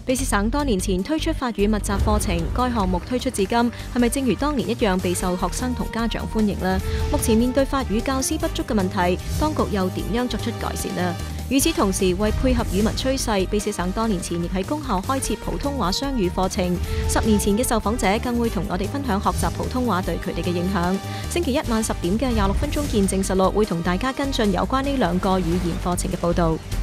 卑詩省多年前推出法語密集課程，該項目推出至今，係咪正如當年一樣備受學生同家長歡迎呢？目前面對法語教師不足嘅問題，當局又點樣作出改善呢？與此同時，為配合語文趨勢，卑詩省多年前亦喺公校開設普通話雙語課程。10年前嘅受訪者更會同我哋分享學習普通話對佢哋嘅影響。星期一晚10點嘅26分鐘見證實錄會同大家跟進有關呢兩個語言課程嘅報導。